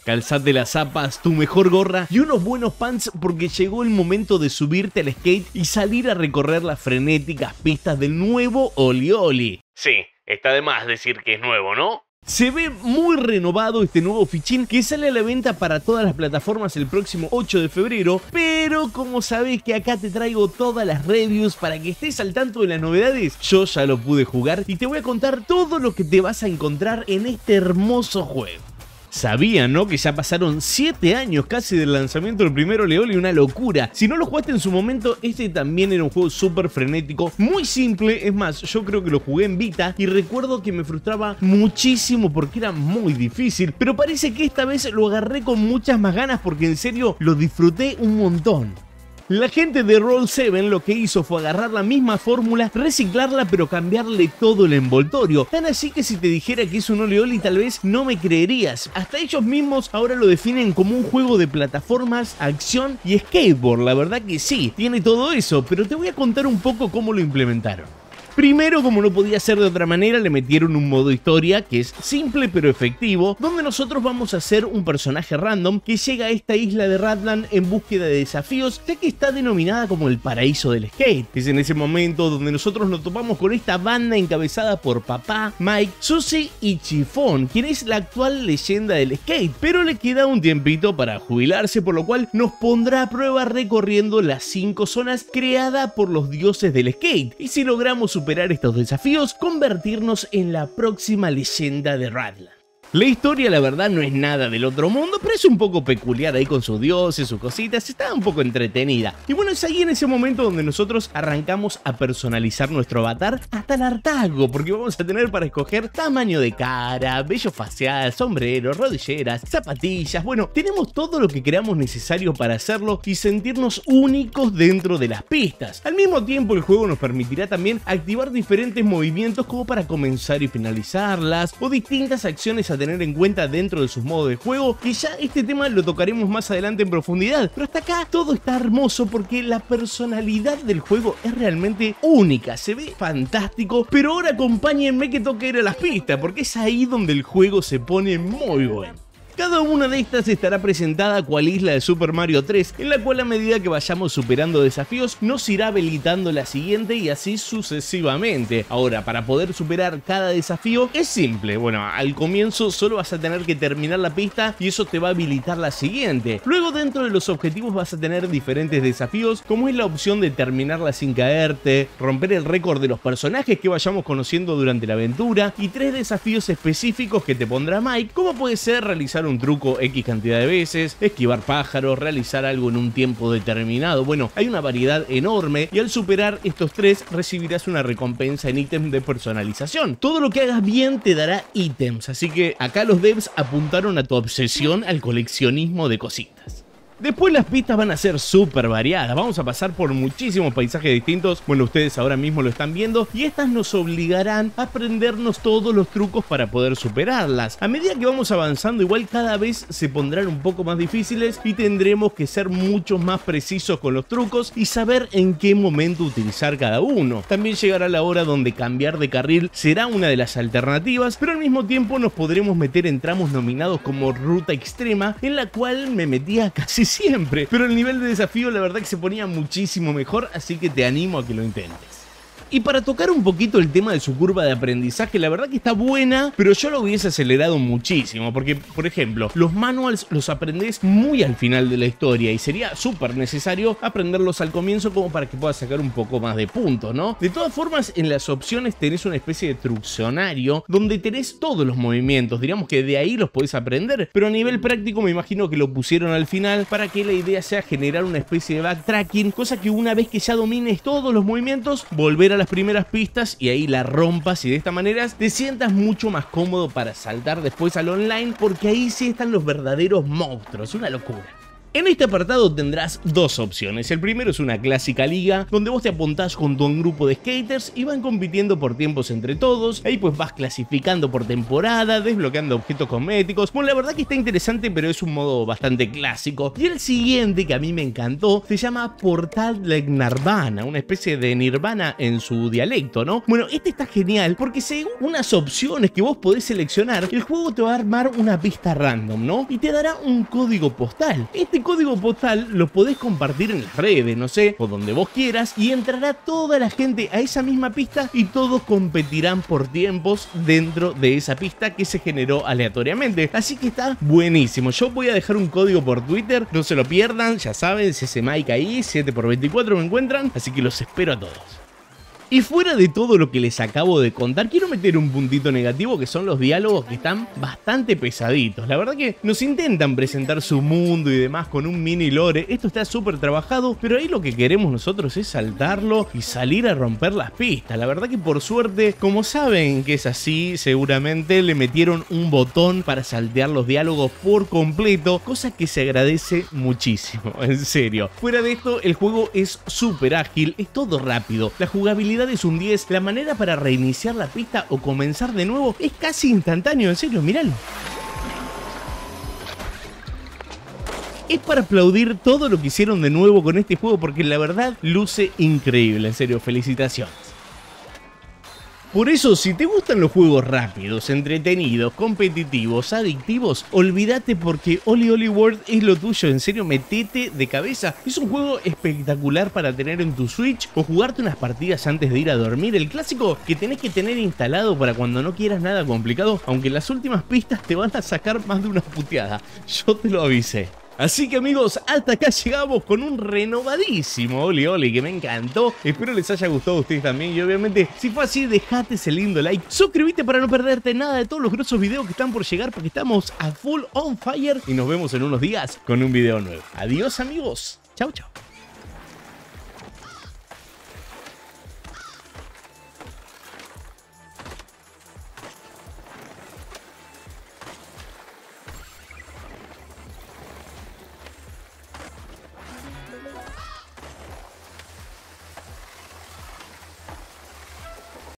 Calzate las zapas, tu mejor gorra y unos buenos pants porque llegó el momento de subirte al skate y salir a recorrer las frenéticas pistas del nuevo Oli Oli. Sí, está de más decir que es nuevo, ¿no? Se ve muy renovado este nuevo fichín que sale a la venta para todas las plataformas el próximo 8 de febrero, pero como sabés que acá te traigo todas las reviews para que estés al tanto de las novedades, yo ya lo pude jugar y te voy a contar todo lo que te vas a encontrar en este hermoso juego. Sabían, ¿no? Que ya pasaron 7 años casi del lanzamiento del primer Oli Oli, una locura. Si no lo jugaste en su momento, este también era un juego súper frenético, muy simple. Es más, yo creo que lo jugué en Vita y recuerdo que me frustraba muchísimo porque era muy difícil. Pero parece que esta vez lo agarré con muchas más ganas porque en serio lo disfruté un montón. La gente de Roll7 lo que hizo fue agarrar la misma fórmula, reciclarla pero cambiarle todo el envoltorio. Tan así que si te dijera que es un Oli Oli tal vez no me creerías. Hasta ellos mismos ahora lo definen como un juego de plataformas, acción y skateboard. La verdad que sí, tiene todo eso, pero te voy a contar un poco cómo lo implementaron. Primero, como no podía ser de otra manera, le metieron un modo historia que es simple pero efectivo, donde nosotros vamos a ser un personaje random que llega a esta isla de Ratland en búsqueda de desafíos, ya que está denominada como el paraíso del skate. Es en ese momento donde nosotros nos topamos con esta banda encabezada por Papá, Mike, Susie y Chiffon, quien es la actual leyenda del skate, pero le queda un tiempito para jubilarse, por lo cual nos pondrá a prueba recorriendo las 5 zonas creadas por los dioses del skate, y si logramos superar estos desafíos, convertirnos en la próxima leyenda de Ratland. La historia la verdad no es nada del otro mundo, pero es un poco peculiar ahí con sus dioses, sus cositas, está un poco entretenida. Y bueno, es ahí en ese momento donde nosotros arrancamos a personalizar nuestro avatar hasta el hartazgo, porque vamos a tener para escoger tamaño de cara, vello facial, sombrero, rodilleras, zapatillas, bueno, tenemos todo lo que creamos necesario para hacerlo y sentirnos únicos dentro de las pistas. Al mismo tiempo el juego nos permitirá también activar diferentes movimientos como para comenzar y finalizarlas, o distintas acciones a tener en cuenta dentro de sus modos de juego, que ya este tema lo tocaremos más adelante en profundidad, pero hasta acá todo está hermoso porque la personalidad del juego es realmente única, se ve fantástico, pero ahora acompáñenme que toca ir a las pistas porque es ahí donde el juego se pone muy bueno. Cada una de estas estará presentada cual isla de Super Mario 3, en la cual a medida que vayamos superando desafíos nos irá habilitando la siguiente y así sucesivamente. Ahora, para poder superar cada desafío es simple. Bueno, al comienzo solo vas a tener que terminar la pista y eso te va a habilitar la siguiente. Luego dentro de los objetivos vas a tener diferentes desafíos, como es la opción de terminarla sin caerte, romper el récord de los personajes que vayamos conociendo durante la aventura y 3 desafíos específicos que te pondrá Mike, como puede ser realizar un truco X cantidad de veces, esquivar pájaros, realizar algo en un tiempo determinado. Bueno, hay una variedad enorme y al superar estos 3 recibirás una recompensa en ítems de personalización. Todo lo que hagas bien te dará ítems, así que acá los devs apuntaron a tu obsesión al coleccionismo de cositas. Después las pistas van a ser súper variadas, vamos a pasar por muchísimos paisajes distintos, bueno, ustedes ahora mismo lo están viendo, y estas nos obligarán a aprendernos todos los trucos para poder superarlas. A medida que vamos avanzando, igual cada vez se pondrán un poco más difíciles y tendremos que ser mucho más precisos con los trucos y saber en qué momento utilizar cada uno. También llegará la hora donde cambiar de carril será una de las alternativas, pero al mismo tiempo nos podremos meter en tramos nominados como ruta extrema, en la cual me metía casi siempre, pero el nivel de desafío la verdad que se ponía muchísimo mejor, así que te animo a que lo intentes. Y para tocar un poquito el tema de su curva de aprendizaje, la verdad que está buena, pero yo lo hubiese acelerado muchísimo, porque, por ejemplo, los manuals los aprendés muy al final de la historia y sería súper necesario aprenderlos al comienzo como para que puedas sacar un poco más de puntos, ¿no? De todas formas, en las opciones tenés una especie de truccionario donde tenés todos los movimientos, diríamos que de ahí los podés aprender, pero a nivel práctico me imagino que lo pusieron al final para que la idea sea generar una especie de backtracking, cosa que una vez que ya domines todos los movimientos, volver a las primeras pistas y ahí la rompas y de esta manera te sientas mucho más cómodo para saltar después al online, porque ahí sí están los verdaderos monstruos, una locura. En este apartado tendrás dos opciones. El primero es una clásica liga donde vos te apuntás junto a un grupo de skaters y van compitiendo por tiempos entre todos. Ahí pues vas clasificando por temporada, desbloqueando objetos cosméticos. Bueno, la verdad que está interesante, pero es un modo bastante clásico. Y el siguiente, que a mí me encantó, se llama Portal like Nirvana, una especie de Nirvana en su dialecto, ¿no? Bueno, este está genial porque según unas opciones que vos podés seleccionar, el juego te va a armar una pista random, ¿no? Y te dará un código postal. Este código postal lo podés compartir en las redes, no sé, o donde vos quieras, y entrará toda la gente a esa misma pista y todos competirán por tiempos dentro de esa pista que se generó aleatoriamente. Así que está buenísimo. Yo voy a dejar un código por Twitter, no se lo pierdan, ya saben, CCMike ahí, 7×24 me encuentran, así que los espero a todos. Y fuera de todo lo que les acabo de contar, quiero meter un puntito negativo, que son los diálogos, que están bastante pesaditos. La verdad que nos intentan presentar su mundo y demás con un mini lore. Esto está súper trabajado, pero ahí lo que queremos nosotros es saltarlo y salir a romper las pistas. La verdad que por suerte, como saben que es así, seguramente le metieron un botón para saltear los diálogos por completo, cosa que se agradece muchísimo, en serio. Fuera de esto, el juego es súper ágil, es todo rápido, la jugabilidad es un 10, la manera para reiniciar la pista o comenzar de nuevo es casi instantáneo, en serio, miralo. Es para aplaudir todo lo que hicieron de nuevo con este juego porque la verdad luce increíble, en serio, felicitaciones. Por eso, si te gustan los juegos rápidos, entretenidos, competitivos, adictivos, olvídate porque Oli Oli World es lo tuyo, en serio, metete de cabeza. Es un juego espectacular para tener en tu Switch o jugarte unas partidas antes de ir a dormir. El clásico que tenés que tener instalado para cuando no quieras nada complicado, aunque las últimas pistas te van a sacar más de una puteada. Yo te lo avisé. Así que amigos, hasta acá llegamos con un renovadísimo Oli Oli que me encantó. Espero les haya gustado a ustedes también y obviamente si fue así dejate ese lindo like. Suscríbete para no perderte nada de todos los grosos videos que están por llegar porque estamos a full on fire y nos vemos en unos días con un video nuevo. Adiós amigos, chau chau.